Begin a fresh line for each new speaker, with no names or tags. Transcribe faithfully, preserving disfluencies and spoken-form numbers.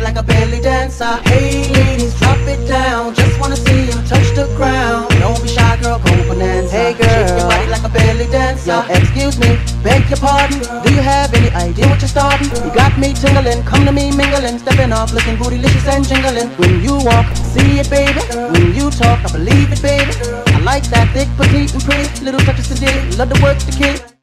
like a belly dancer. Hey ladies, drop it down. Just wanna see you touch the ground. Don't be shy, girl, go bonanza. Hey girl, shake your body like a belly dancer. Yo, excuse me, beg your pardon. Do you have any idea what you're starting? You got me tingling, come to me mingling, stepping off, looking bootylicious and jingling. When you walk, see it, baby. When you talk, I believe it, baby. I like that thick, petite, and pretty. Little touches today, love to work the kid.